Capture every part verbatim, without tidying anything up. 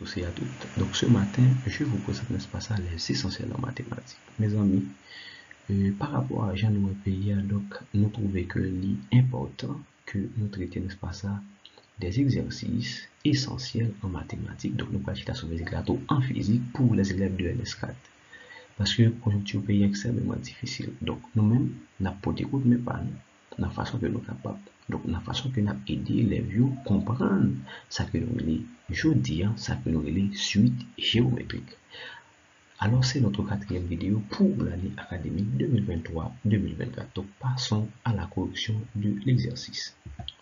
tous et à toutes. Donc ce matin, je vous présente, n'est-ce pas ça, les essentiels en mathématiques. Mes amis, euh, par rapport à Jean Louis Pays, donc nous trouvons que l'important que nous traitions, n'est-ce pas ça, des exercices essentiels en mathématiques. Donc nous pratiquons sur les éclatons en physique pour les élèves de L S quatre. Parce que conjoncture au pays est extrêmement difficile. Donc nous-mêmes, nous n'avons pas d'écoute, mais pas nous. La façon que nous sommes capables. Donc, la façon que nous avons aidé les vieux à comprendre ce que nous voulons. Je dis, ça que nous voulons suite géométrique. Alors, c'est notre quatrième vidéo pour l'année académique deux mille vingt-trois deux mille vingt-quatre. Donc, passons à la correction de l'exercice.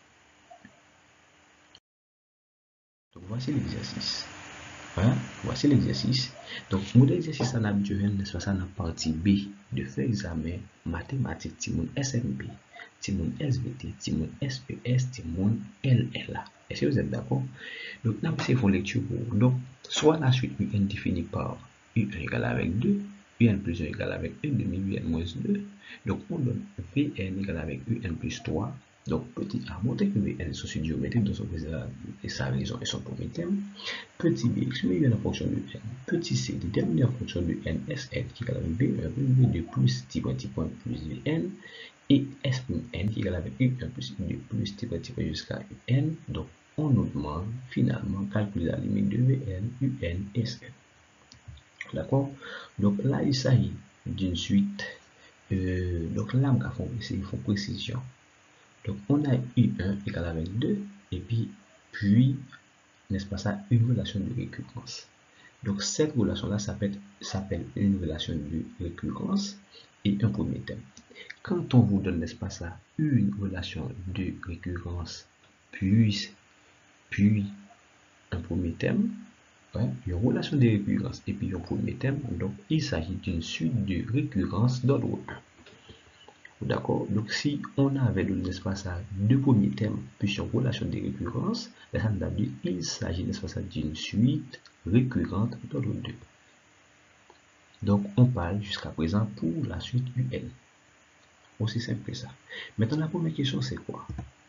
Donc, voici l'exercice. Hein? Voici l'exercice. Donc, mon exercice en habituel, n'est-ce pas ça, dans la partie B de faire examen mathématiques, Timon S M P, Timon S V T, Timon S P S, Timon L L A. Est-ce que vous êtes d'accord? Donc, nous avons fait une lecture pour. Donc, soit la suite U N définie par U un égale avec deux, U N plus un égale avec un demi, U N moins deux. Donc, on donne V N égale avec U N plus trois. Donc, petit a montré que V N est socio géométrique dans son et sa raison et son premier thème. Petit b exprimé en fonction de n. Petit c déterminé en fonction de n Sn qui est égal avec b un v deux plus t point t point plus vn. Et S n qui est égal avec u un plus deux plus t point t point jusqu'à un. Donc, on nous demande finalement calculer la limite de Vn, Un et Sn. D'accord? Donc là, il s'agit d'une suite. Euh, donc là, il faut précision. Donc, on a U un égal avec deux, et puis, puis n'est-ce pas ça, une relation de récurrence. Donc, cette relation-là s'appelle une relation de récurrence et un premier thème. Quand on vous donne, n'est-ce pas ça, une relation de récurrence, puis, puis un premier thème, ouais, une relation de récurrence et puis un premier thème, donc il s'agit d'une suite de récurrence d'ordre un. D'accord? Donc, si on avait de l'espace à deux premiers thèmes, puis une relation de récurrence, il s'agit d'une suite récurrente d'ordre deux. Donc, on parle jusqu'à présent pour la suite U N. Aussi simple que ça. Maintenant, la première question, c'est quoi?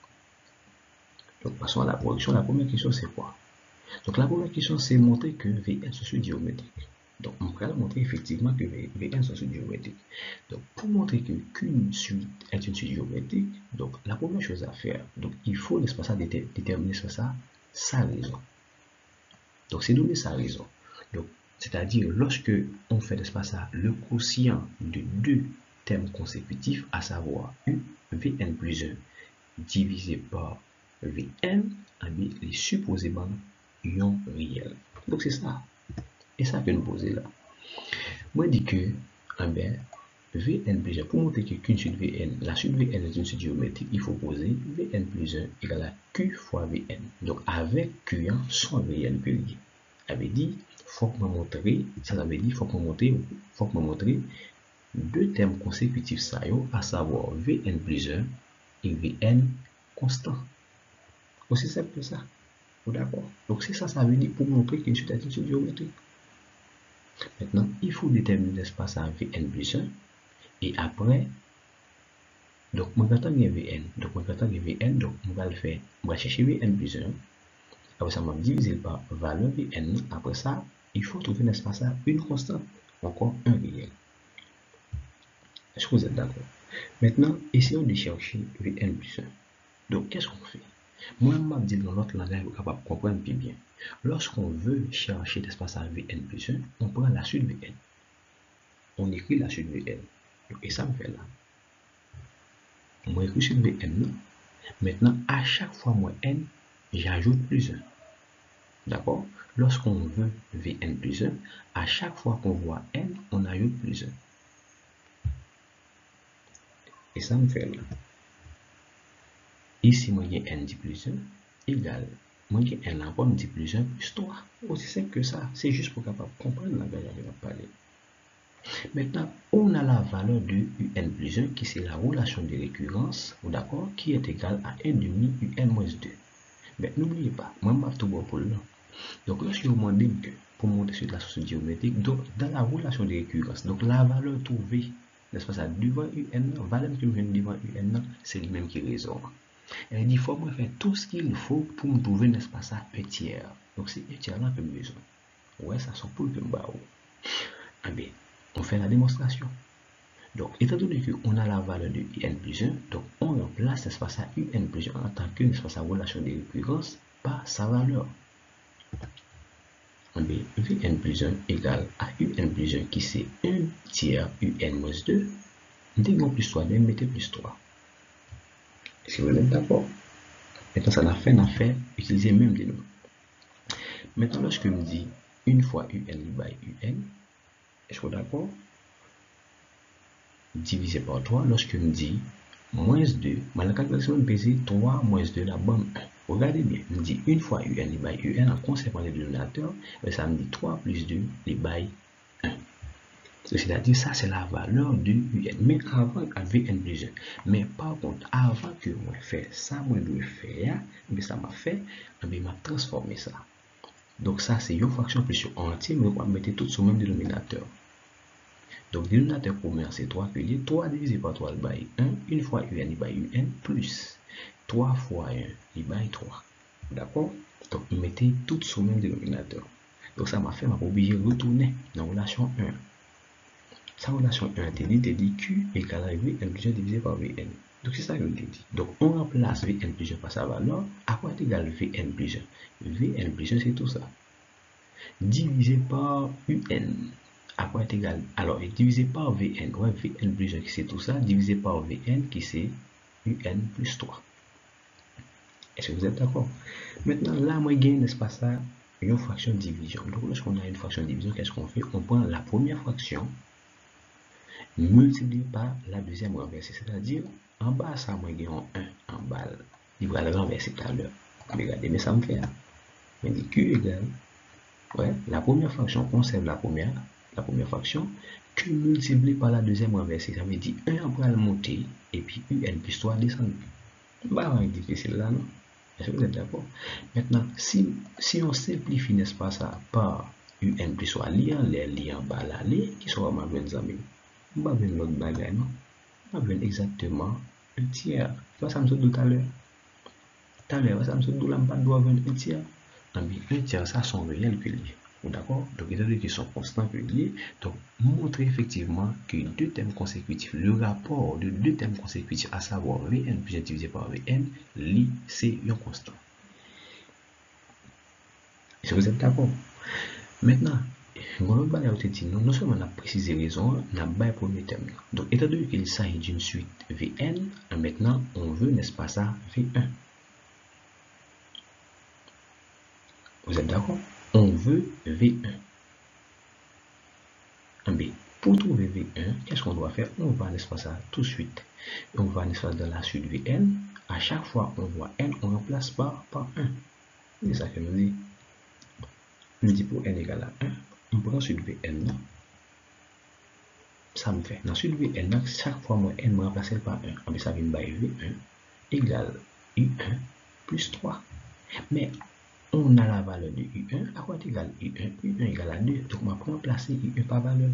Donc, passons à la correction. La première question, c'est quoi? Donc, la première question, c'est montrer que V N est socio-géométrique. Donc, on va montrer effectivement que V N est socio-géométrique. Donc, pour montrer que qu'une suite est une suite géométrique, donc la première chose à faire, donc il faut, n'est-ce pas ça, déterminer ça, sa raison. Donc, c'est donner sa raison. Donc, c'est-à-dire, lorsque on fait, n'est-ce pas ça, le quotient de deux thèmes consécutifs, à savoir U, Vn plus un, divisé par Vn, les supposément ions réels. Donc, c'est ça. Et ça que nous poser là. Moi, je dis que, eh bien, Vn plus un, pour montrer que qu'une suite Vn, la suite Vn est une suite géométrique, il faut poser Vn plus un égale à Q fois Vn. Donc, avec Q un, son Vn que lié. Avait dit, faut que me montrer, ça veut dire, faut que me montrer, faut que me montrer deux thèmes consécutifs, ça y est, à savoir Vn plus un et Vn constant. Aussi simple que ça. D'accord? Donc, c'est ça, ça veut dire pour montrer qu'une suite est une suite géométrique. Maintenant, il faut déterminer l'espace à Vn plus un. Et après, donc, on va attendre Vn. Donc, on va attendre Vn. Donc, on va le faire. On va chercher Vn plus un. Après ça, on va diviser par valeur Vn. Après ça, il faut trouver l'espace à une constante. Encore un réel. Est-ce que vous êtes d'accord? Maintenant, essayons de chercher Vn plus un. Donc, qu'est-ce qu'on fait? Moi, je vais dire dans l'autre langage, vous êtes capable de comprendre plus bien. Lorsqu'on veut chercher l'espace à Vn plus un, on prend la suite Vn. On écrit la suite Vn. Et ça me fait là. Moi, écrit suite Vn. Maintenant, à chaque fois, moi, n, j'ajoute plus un. D'accord? Lorsqu'on veut Vn plus un, à chaque fois qu'on voit n, on ajoute plus un. Et ça me fait là. Ici, moi, j'ai n dit plus un égale. Moi, j'ai n encore dit plus un plus trois. Aussi simple que ça. C'est juste pour capable comprendre la valeur que je vais parler. Maintenant, on a la valeur de Un plus un qui c'est la relation de récurrence, d'accord, qui est égale à un demi Un moins deux. Mais n'oubliez pas, moi je vais tout bon pour là. Donc lorsque vous demandez que pour monter sur la source géométrique, donc dans la relation de récurrence, donc la valeur trouvée, n'est-ce pas ça, devant Un, la valeur que je viens devant Un, c'est lui-même qui résonne. Elle dit, il faut me faire tout ce qu'il faut pour me trouver, n'est-ce pas ça, un tiers. Donc, c'est un tiers là que j'ai besoin. Ouais, ça sent pour que je Ah bien, on fait la démonstration. Donc, étant donné qu'on a la valeur de un plus un, donc on remplace, n'est-ce pas ça, un plus un en tant que, n'est-ce pas ça, relation de récurrence par sa valeur. Ah bien, Vn plus un égale à un plus un qui c'est un tiers un moins deux. Nous plus trois, nous mettons plus trois. Est-ce que vous êtes d'accord? Maintenant, ça n'a fait, n'a fait, utiliser même des noms. Maintenant, lorsque je me dis une fois un by un, est-ce que vous êtes d'accord? Divisé par trois, lorsque je me dis moins deux, mais la calculation me pèse trois moins deux, la bonne un. Regardez bien, je me dis une fois un by un en conservant les dénominateurs, ça me dit trois plus deux les by un. C'est-à-dire, ça, c'est la valeur de un. Mais avant, avec n plus un. Mais par contre, avant que moi fasse ça, moi dois faire, mais ça m'a fait, mais m'a transformé ça. Donc, ça, c'est une fraction plus entière, mais on va mettre tout sur le même dénominateur. Donc, dénominateur premier, c'est trois que les trois divisé par trois, by un, une fois un, il by un, plus trois fois un, il by trois. D'accord? Donc, vous mettez tout sur le même dénominateur. Donc, ça m'a fait, m'a obligé de retourner dans la relation un. Sa relation un te dit, te dit Q égale à V n plus un divisé par Vn. Donc, c'est ça que je te dis. Donc, on remplace Vn plus un par sa valeur. À quoi est égal Vn plus un? Vn plus un, c'est tout ça. Divisé par Un. À quoi est égal? Alors, divisé par Vn. Ouais, Vn plus un, c'est tout ça. Divisé par Vn, qui c'est Un plus trois. Est-ce que vous êtes d'accord? Maintenant, là, moi, je gagne, n'est-ce pas ça? Une fraction de division. Donc, lorsqu'on a une fraction de division, qu'est-ce qu'on fait? On prend la première fraction multiplié par la deuxième renversée, c'est-à-dire en bas ça moi j'ai un en bas il va le renverser tout à l'heure. Regardez, mais ça me fait me dit Q égale, ouais, la première fraction conserve la première la première fraction, Q multiplié par la deuxième renversée, ça veut dire un après le monter et puis un plus trois descendre. Bah c'est difficile là, non? Est-ce que vous êtes d'accord? Maintenant, si, si on simplifie, n'est-ce pas ça, par un plus trois liant, les liens bas l'aller, qui sera ma bonne amis. On va venir l'autre bagage, non? On va venir exactement un tiers. Tu vois, ça me saute tout à l'heure. Tout à l'heure, ça me saute tout là, on doit venir un tiers. Un tiers, ça sont réels que liés. D'accord? Donc, étant donné qu'ils sont constants que liés, donc, montrer effectivement que deux thèmes consécutifs, le rapport de deux thèmes consécutifs, à savoir Vn plus un divisé par Vn, li, c'est un constant. Est-ce que vous êtes d'accord? Maintenant, non, non seulement on a précisé raison, on a le premier terme. Donc, étant donné qu'il s'agit d'une suite Vn, maintenant, on veut, n'est-ce pas ça, V un. Vous êtes d'accord? On veut V un. B. Pour trouver V un, qu'est-ce qu'on doit faire? On va, n'est-ce pas ça, tout de suite. On va, n'est-ce pas, dans la suite Vn. À chaque fois on voit n, on remplace par, par un. C'est ça que nous dit. Nous dit pour n égale à un, on prend ensuite Vn. Ça me fait. Ensuite, Vn, chaque fois moi n me remplace par un. Mais ça vient by V un égale U un plus trois. Mais on a la valeur de U un. À quoi est égal U un? U un égale à deux. Donc, on va remplacer U un par valeur.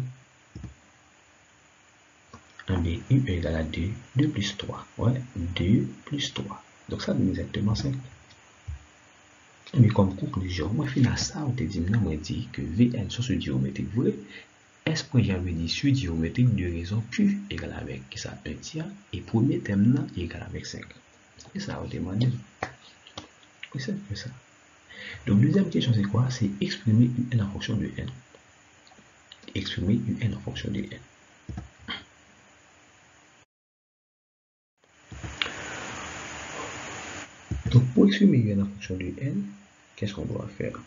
Un B, U un égale à deux. deux plus trois. Ouais, deux plus trois. Donc, ça donne exactement cinq. Mais comme conclusion, moi, finalement, ça, on te dit, moi, dit que Vn sur ce géométrique vrai. Est-ce que j'avais dit sur géométrique de raison Q égale avec ça un tiers et premier terme là égale avec cinq. Et ça, on demande. Et c'est que ça. Donc, deuxième question, c'est quoi? C'est exprimer un en fonction de n. Exprimer un en fonction de n. Donc, pour exprimer un en fonction de n, qu'est-ce qu'on doit faire?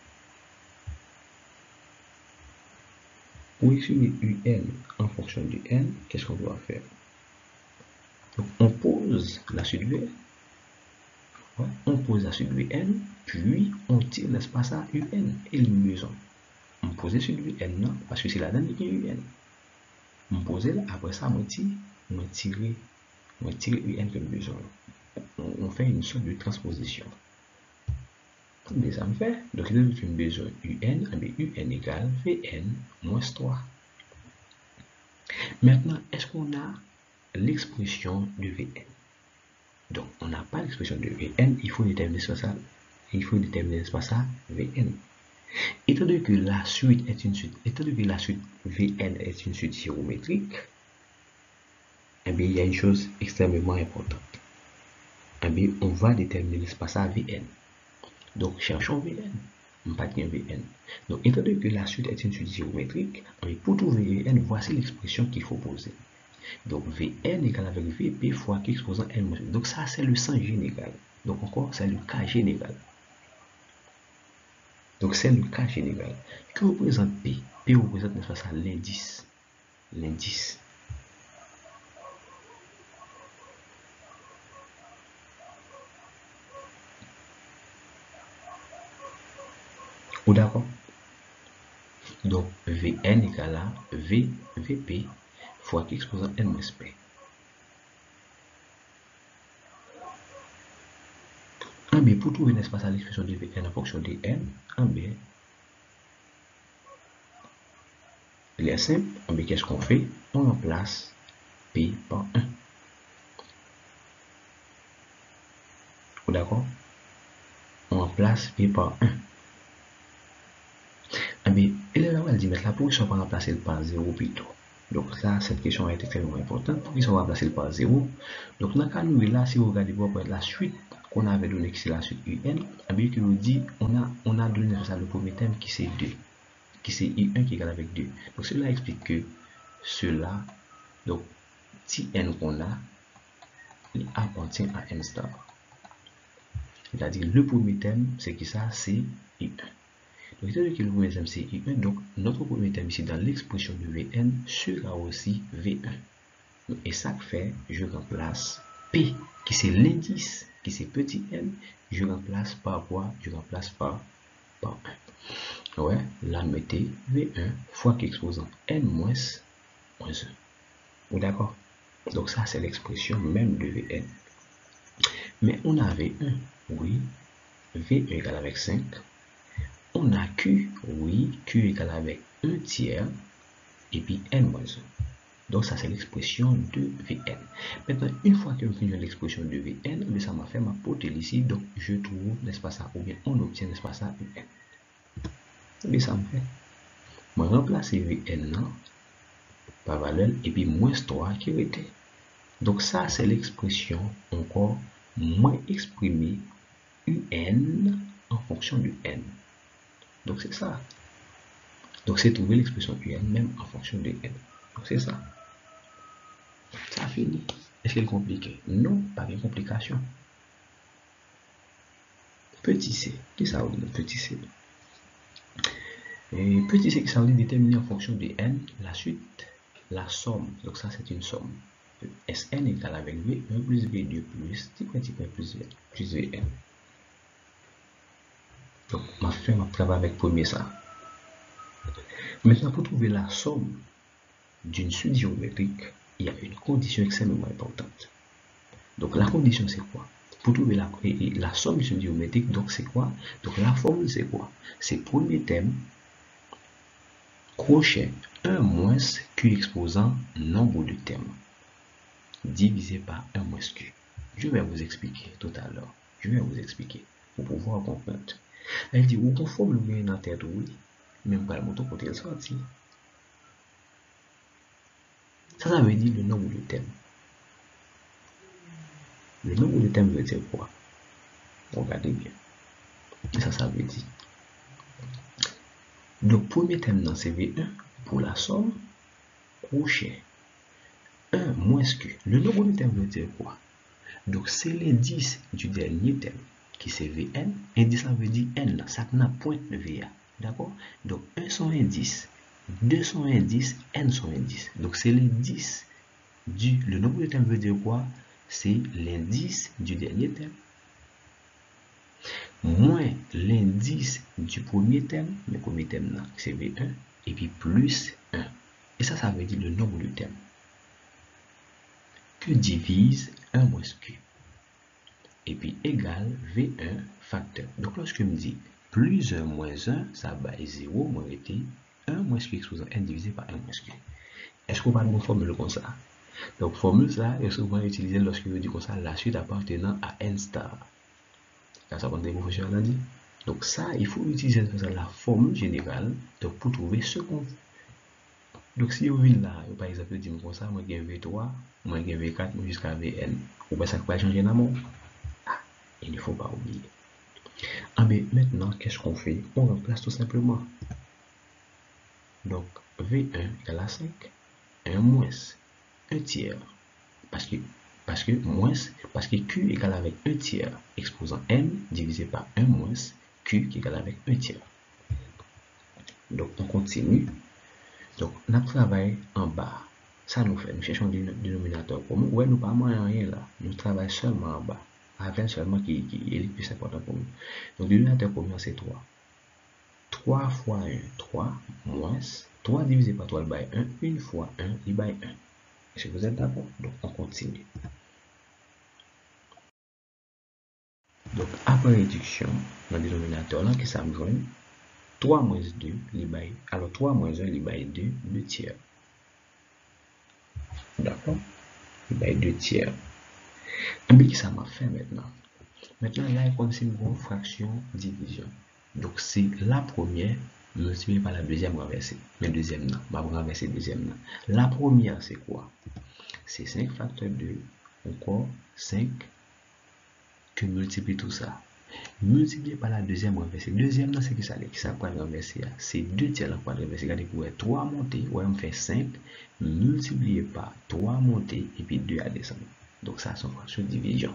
Pour exprimer un en fonction de n, qu'est-ce qu'on doit faire? Donc, on pose la suite V. Ouais, on pose la suite Vn, puis on tire l'espace à un, élimination. On pose sur Vn, non, parce que c'est la dernière qui est un. On pose là, après ça, on tire, on tire, on tire un comme besoin. On fait une sorte de transposition. Mais ça me fait, donc il y a une besoin un, mais un égale Vn moins trois. Maintenant, est-ce qu'on a l'expression de Vn? Donc, on n'a pas l'expression de Vn, il faut déterminer l'espace A, il faut déterminer l'espace A, Vn. Étant donné que la suite est une suite, étant donné que la suite Vn est une suite géométrique, eh bien, il y a une chose extrêmement importante. Eh bien, on va déterminer l'espace A, Vn. Donc, cherchons Vn. On pas bien Vn. Donc, étant donné que la suite est une suite géométrique, pour trouver Vn, voici l'expression qu'il faut poser. Donc, Vn égale avec Vp fois Q exposant n moins. Donc, ça, c'est le sens général. Donc, encore, c'est le cas général. Donc, c'est le cas général. Que représente P? P représente, n'est-ce pas ça, l'indice. L'indice. Ou d'accord? Donc, Vn égale à V, Vp fois Q exposant n moins P. En B, pour trouver, n'est-ce pas ça, l'expression de Vn en fonction de n, en B, il est simple. En B, qu'est-ce qu'on fait? On remplace P par un. D'accord? On remplace P par un. En B, il est là où elle dit mettre la position pour remplacer par zéro plutôt. Donc là, cette question a été très importante. Pour qu'ils soient remplacés par zéro. Donc dans le cas nous, là, si vous regardez pour la suite qu'on avait donné, qui c'est la suite un, en B, qui nous dit, on a, on a donné ça, le premier terme qui c'est deux. Qui c'est I un qui est égal avec deux. Donc cela explique que cela, donc si n qu'on a, il appartient à n star. C'est-à-dire le premier terme, c'est qui ça, c'est I un. Donc étant donné que le premier terme c'est I un, donc notre premier terme ici dans l'expression de Vn sera aussi V un. Et ça fait, je remplace P, qui c'est l'indice, qui c'est petit n, je remplace par quoi? Je remplace par, par un. Ouais, là mettez V un fois qu'exposant n moins moins un. D'accord? Donc ça c'est l'expression même de Vn. Mais on a V un, oui, V un égale avec cinq. On a Q, oui, Q égale avec un tiers, et puis n moins un. Donc ça c'est l'expression de Vn. Maintenant, une fois que nous finissons l'expression de Vn, ça m'a fait ma potelle ici, donc je trouve, n'est-ce pas ça, ou bien on obtient, n'est-ce pas ça, Un. Mais ça me fait. Moi, remplacer Vn là, par valeur, et puis moins trois qui était. Donc ça c'est l'expression encore moins exprimée Un en fonction de n. Donc c'est ça. Donc c'est trouver l'expression Un même en fonction de n. Donc c'est ça. Ça finit. Est-ce qu'elle est compliquée? Non, pas de complication. Petit c, qu'est-ce que ça veut dire petit c? Et petit c, ça veut dire déterminer en fonction de n la suite, la somme. Donc ça c'est une somme. Sn égale avec V un plus V deux plus petit petit plus V plus Vn. Donc ma fait ma travail avec premier ça. Maintenant pour trouver la somme d'une suite géométrique, il y a une condition extrêmement importante. Donc la condition c'est quoi? Pour trouver la, la somme d'une suite géométrique, donc c'est quoi? Donc la formule c'est quoi? C'est premier terme, crochet un moins Q exposant nombre de termes, divisé par un moins Q. Je vais vous expliquer tout à l'heure. Je vais vous expliquer pour pouvoir comprendre. Elle dit, ou conforme le bien en tête, oui, même pas le moto côté le sorti. Ça, ça veut dire le nombre de thèmes. Le nombre de thèmes veut dire quoi? Regardez bien. Et ça, ça veut dire. Donc, premier thème, c'est V un pour la somme, crochet un moins Q. Le nombre de thèmes veut dire quoi? Donc, c'est l'indice du dernier thème qui c'est Vn. Indice, ça veut dire N, ça n'a point de V A. D'accord? Donc, un son indice, deux son indice, N son indice. Donc, c'est l'indice du. Le nombre de thèmes veut dire quoi? C'est l'indice du dernier thème moins l'indice du premier thème, le premier thème là, c'est V un, et puis plus un. Et ça, ça veut dire le nombre de thèmes que divise un moins Q. Et puis égal V un facteur. Donc lorsque je me dis plus un moins un, ça va être zéro moins été un moins Q exposant n divisé par un moins Q. Est-ce qu'on va nous formuler comme ça? Donc, formule ça est souvent utilisée lorsque vous dites comme ça la suite appartenant à n star. Là, ça compte des professionnels a dit. Donc, ça, il faut utiliser ça, la formule générale donc, pour trouver ce qu'on veut. Donc, si vous venez là, par exemple, dit comme ça, moi j'ai V trois, moi j'ai V quatre, moi jusqu'à V N. Ou bien ça va changer dans mon. Ah, il ne faut pas oublier. Ah, mais maintenant, qu'est-ce qu'on fait? On remplace tout simplement. Donc, V un égale à cinq, un moins un tiers. Parce que, parce que moins, parce que Q égale avec un tiers, exposant N divisé par un moins Q qui égale avec un tiers. Donc, on continue. Donc, on travaille en bas. Ça nous fait, nous cherchons le dénominateur commun. Ouais, nous pas moins rien là. Nous travaillons seulement en bas. Avec seulement qui, qui est le plus important pour nous. Donc, le dénominateur commun, c'est trois. trois fois un, trois, moins trois divisé par trois, il baille un. une fois un, il baille un. Est-ce que vous êtes d'accord? Donc, on continue. Donc, après réduction, dans le dénominateur, là, qui ça me joint, trois moins deux, il baille. Alors, trois moins un, il baille deux, deux tiers. D'accord? Il baille deux tiers. Et bien, ça m'a fait maintenant. Maintenant, là, il y a une fraction division. Donc, c'est la première multipliée par la deuxième renversée. Mais deuxième, non. Ma renverser deuxième, non. La première, c'est quoi? C'est cinq facteur deux. Encore cinq que multiplie tout ça. Multiplié par la deuxième renversée. Deuxième, c'est qui ça? Qui ça quoi renverser? C'est deux tiers la quoi renverser. Regardez, pour trois montées, ouais, on fait cinq multiplié par trois montées et puis deux à descendre. Donc, ça, c'est une fraction de division.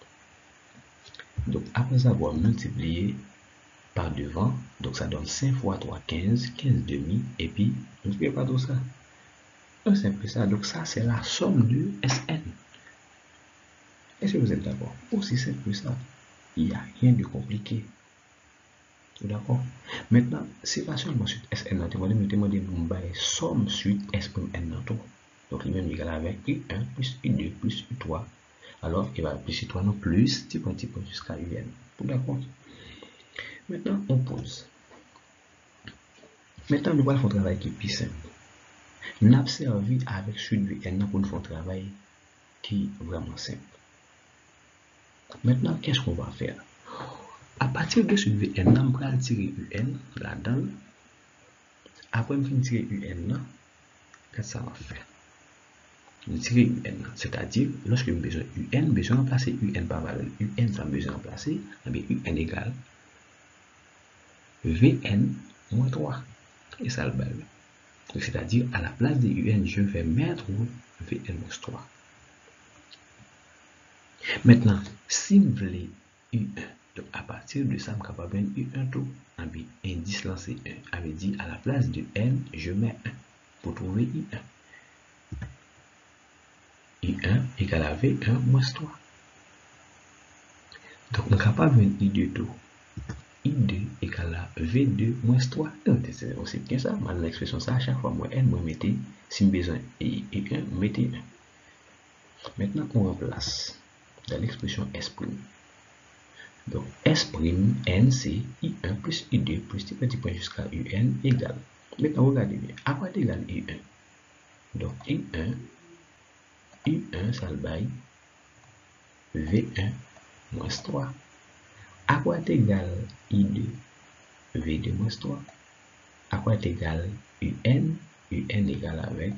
Donc, après avoir multiplié par devant, donc ça donne cinq fois trois, quinze, quinze demi, et puis, n'oubliez pas tout ça. C'est simple ça. Donc, ça, c'est la somme de S N. Est-ce que vous êtes d'accord? Aussi simple que ça. Il n'y a rien de compliqué. D'accord? Maintenant, c'est pas seulement suite S N, tu vas me demander de somme suite S N. Donc, il est égal avec U un plus U deux plus U trois. Alors, il va plus U trois non plus, petit point, petit point jusqu'à U N. D'accord? Maintenant, on pose. Maintenant, nous allons faire un travail qui est plus simple. Nous observons avec suite V N pour nous faire un travail qui est vraiment simple. Maintenant, qu'est-ce qu'on va faire? À partir de ce V N, on va tirer U N là-dedans. Après, on va tirer U N, qu'est-ce que ça va faire? On tire U N, c'est-à-dire, lorsque nous besoin U N, besoin de remplacer U N par valeur U N, ça besoin de remplacer, eh bien, U N égale V N moins trois. Et ça le balle. C'est-à-dire, à la place de U N, je vais mettre V N moins trois. Maintenant, si vous voulez U un, donc à partir de ça, je suis capable de U un tout. Indice là, c'est un. Avait dit, à la place de N, je mets un pour trouver U un. U un égale à V un moins trois. Donc, on est capable de I deux tout. I deux égale à V deux moins trois. C'est aussi bien ça. Maintenant, l'expression ça, à chaque fois, moi, N, moi, mettez, si j'ai besoin I un, mettez un. Maintenant, on remplace dans l'expression S'. Donc, S' N, c'est I un plus I deux plus petit petit point jusqu'à U N égale. Maintenant, regardez bien. À quoi est égal I un? Donc, I un, I un, ça le baille V un moins trois. À quoi est égal I deux? V deux moins trois. À quoi est égal U N? U N égale avec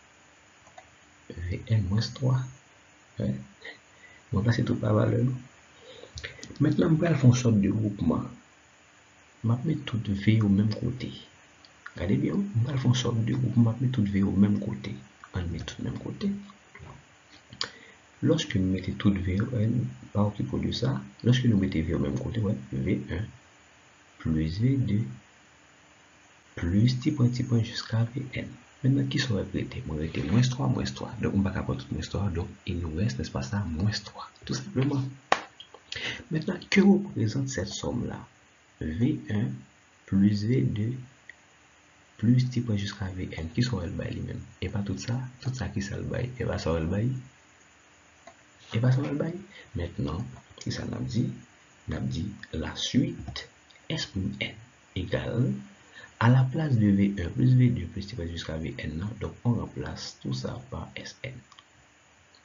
V N moins trois. Ouais. Donc là, c'est tout par valeur. Maintenant, on va faire une sorte de groupement. Je vais mettre tout V au même côté. Regardez bien, on va faire une sorte de groupement. Je vais mettre tout V au même côté. On met tout au même côté. Lorsque nous mettons tout V, pas occupé de ça, lorsque nous mettons V au même côté, ouais, V un plus V deux plus petit point, petit point jusqu'à V N. Maintenant, qui serait prêté? On va moins trois, moins trois. Donc, on va pas tout moins trois. Donc, il nous reste, n'est-ce pas ça, moins trois. Tout simplement. Maintenant, que représente cette somme-là? V un plus V deux plus petit point jusqu'à V N. Qui serait le bail lui-même? Et pas tout ça. Tout ça qui serait le bail. Et pas ça le bail. Et pas ça le bail. Maintenant, qui ça n'a dit? N'a dit la suite S N égale à la place de V un plus V deux plus petit point jusqu'à V N. Donc, on remplace tout ça par S N.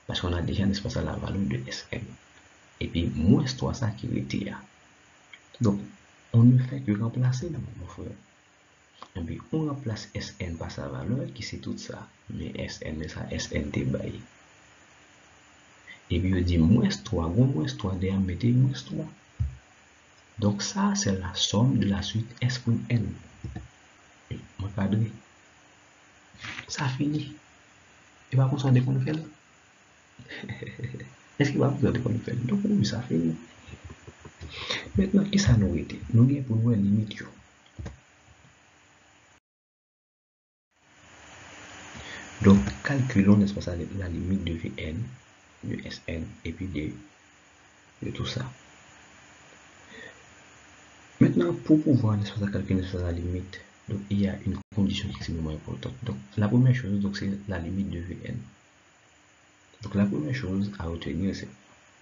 Parce qu'on a déjà, n'est-ce pas, ça, la valeur de Sn. Et puis, moins trois, ça qui était là. Donc, on ne fait que remplacer, mon frère. Et puis, on remplace Sn par sa valeur, qui c'est tout ça. Mais Sn, mais ça, Sn t'est baillé. Et puis, on dit moins trois, moins trois, derrière, mettez moins trois. Donc, ça, c'est la somme de la suite S pour N. Et, mon cadré. Ça finit. Et par contre, on a qu'on le fait là. Est-ce qu'il va vous dire qu'on le fait? Donc, oui, ça finit. Maintenant, qui ça nous était? Nous avons pour nous une limite. Donc, calculons, n'est-ce pas, ça, la limite de Vn, de Sn, et puis de, de tout ça. Maintenant, pour pouvoir, n'est-ce pas, calculer, n'est-ce pas, la limite, donc il y a une condition qui est extrêmement importante. Donc, la première chose, donc, c'est la limite de Vn. Donc, la première chose à retenir, c'est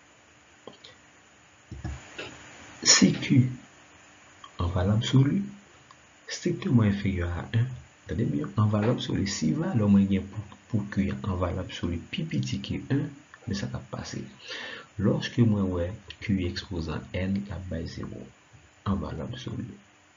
si Q en valeur absolue strictement inférieur à un, attendez bien, en valeur absolue, si valeur moyenne pour, pour Q en valeur absolue plus petit que un, mais ça va passer. Lorsque moi ouais Q exposant n la base zéro en valeur absolue.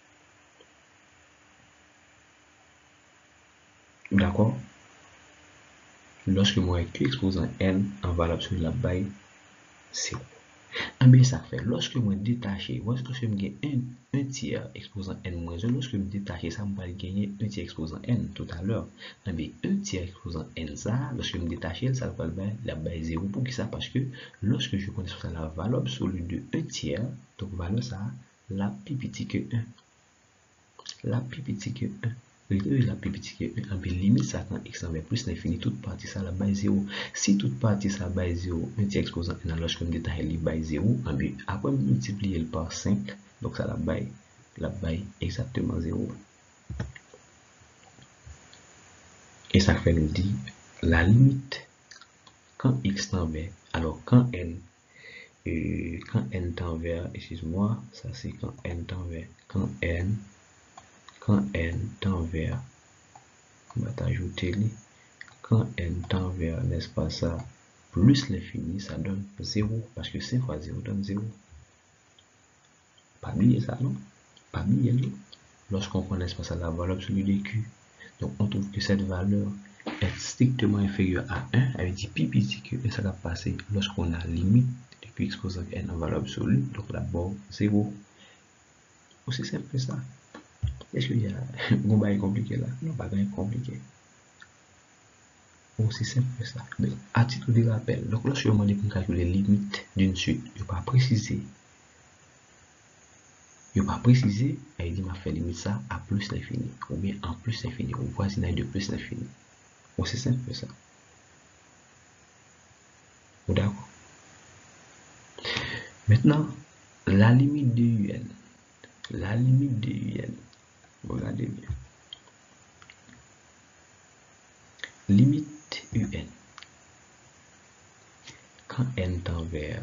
D'accord? Lorsque moi Q exposant n en valeur absolue la base zéro. Ah bien ça fait, lorsque moi détaché, lorsque je me gagne un, un tiers exposant n moins un, lorsque je me détache, ça me va gagner un tiers exposant n tout à l'heure. Ah bien un tiers exposant n ça, lorsque je me détache, ça va faire la base zéro. Pour qui ça? Parce que lorsque je connais ça la valeur absolue de un tiers, donc valeur ça, la plus petit que un. La plus petit que un. La plus petit que un, en limite ça quand x en plus l'infini, toute partie ça la base zéro. Si toute partie ça base zéro, un tiers exposant n, lorsque je détaille les base zéro, après multiplier par cinq, donc ça la base, la base exactement zéro. Et ça fait nous dire la limite quand x tend vers, alors quand n, euh, quand n tend vers, excuse-moi, ça c'est quand n tend vers, quand n, quand n tend vers, on va t'ajouter les, quand n tend vers, n'est-ce pas ça, plus l'infini, ça donne zéro, parce que cinq fois zéro donne zéro. Pas oublier ça, non? Pas oublier, non? Lorsqu'on connaît, n'est-ce pas ça, la valeur absolue de Q, donc on trouve que cette valeur est strictement inférieure à un, avec dit plus petit que et ça va passer lorsqu'on a limite de Q exposant n en valeur absolue, donc d'abord zéro. Aussi simple que ça. Est-ce qu'il y a un bail compliqué là? Non, pas bien compliqué. Aussi simple que ça. Mais à titre de rappel, donc lorsque je demande pour calculer les limites d'une suite, je ne vais pas préciser. Je ne vais pas préciser, il dit m'a fait limite ça à plus l'infini, ou bien en plus l'infini, ou voisinage de plus l'infini. Aussi simple que ça. D'accord? Maintenant, la limite de un. La limite de un. Regardez bien. Limite un. Quand n tend vers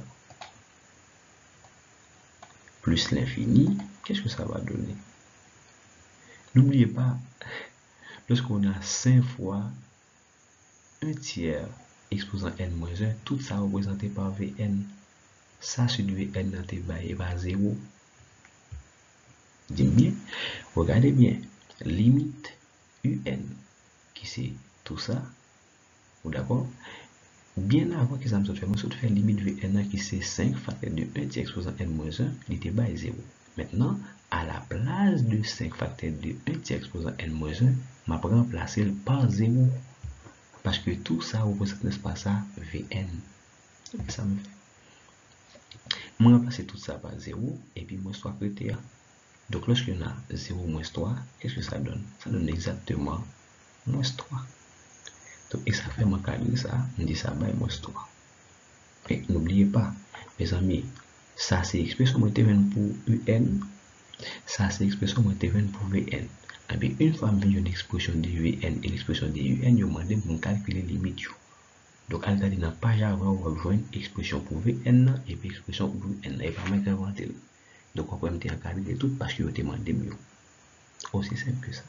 plus l'infini, qu'est-ce que ça va donner? N'oubliez pas, lorsqu'on a cinq fois un tiers exposant n moins un, tout ça représenté par Vn. Ça, sur Vn dans tes bails va zéro. Dites bien, regardez bien, limite un, qui c'est tout ça, d'accord? Bien avant que ça me soit fait, moi je fais limite Vn qui c'est cinq facteur de un tiers exposant n moins un, il était bas zéro. Maintenant, à la place de cinq facteur de un tiers exposant n moins un, je vais remplacer par zéro. Parce que tout ça représente, n'est-ce pas ça, Vn. Et ça me fait. Je vais remplacer tout ça par zéro et puis moins trois critères. Donc lorsque on a zéro moins trois, qu'est-ce que ça donne? Ça donne exactement moins trois. Donc, et ça fait mon calcul ça, on dit ça by moins trois. Et n'oubliez pas, mes amis, ça c'est l'expression moi pour un, ça c'est l'expression moi pour Vn. Et bien, une fois que j'ai une expression de Vn et l'expression de un, je demande pour calculer les limites. Donc, à la page avant, on va joindre expression pour Vn et puis expression pour n. Et pas mettre inventer. Donc, on peut mettre en calculer tout parce que je demande mieux. Aussi simple que ça.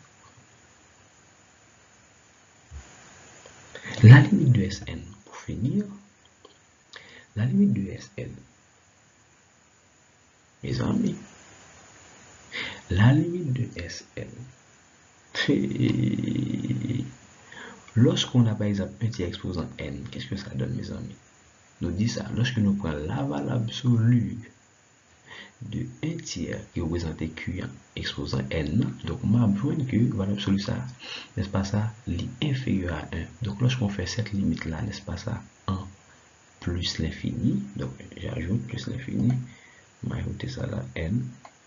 La limite de Sn, pour finir, la limite de S N, mes amis, la limite de S N, lorsqu'on a par exemple un tiers exposant N, qu'est-ce que ça donne, mes amis? Nous dit ça, lorsque nous prenons la valeur absolue de un tiers qui représente Q exposant N, donc on va voir que la valeur absolue ça, n'est-ce pas ça, est inférieur à un. Donc lorsqu'on fait cette limite là, n'est-ce pas ça, un plus l'infini, donc j'ajoute plus l'infini, on va ajouter ça là, N,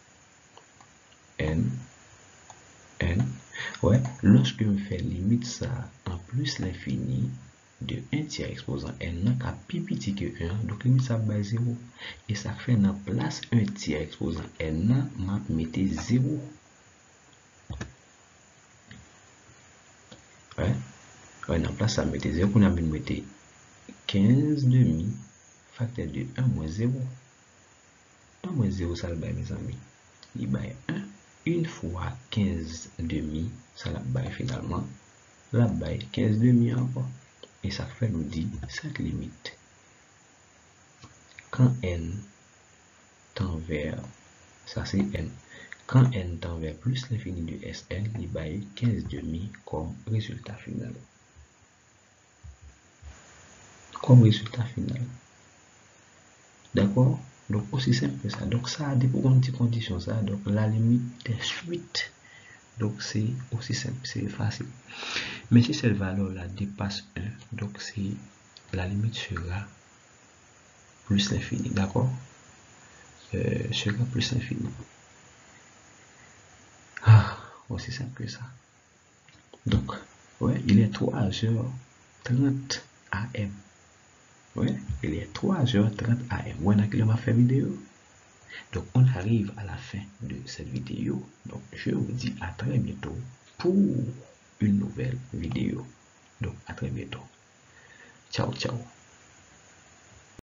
N, N, ouais, lorsque on fait limite ça en plus l'infini de un tiers exposant N qui a plus petit que un, donc limite ça va zéro. Et ça fait dans place un tiers exposant N, m'a mettez zéro. Ouais, ouais, dans place ça mettez zéro, on a mis mettez quinze demi, facteur de un moins zéro. un moins zéro, ça le bail, mes amis. Il bail un. Une fois quinze demi, ça la bail finalement. La bail quinze demi encore. Et ça fait nous dire cette limite. Quand N tend vers, ça c'est N. Quand N tend vers plus l'infini de S N, il bail quinze demi comme résultat final. Comme résultat final. D'accord? Donc aussi simple que ça. Donc ça dépend de petites conditions ça. Donc la limite des suites. Donc c'est aussi simple, c'est facile. Mais si cette valeur là dépasse un, donc c'est la limite sera plus l'infini. D'accord? Euh, sera plus l'infini. Ah, aussi simple que ça. Donc, ouais, il est trois heures trente A M. Ouais, il est trois heures trente A M. Voilà que m'a fait vidéo. Donc, on arrive à la fin de cette vidéo. Donc, je vous dis à très bientôt pour une nouvelle vidéo. Donc, à très bientôt. Ciao, ciao.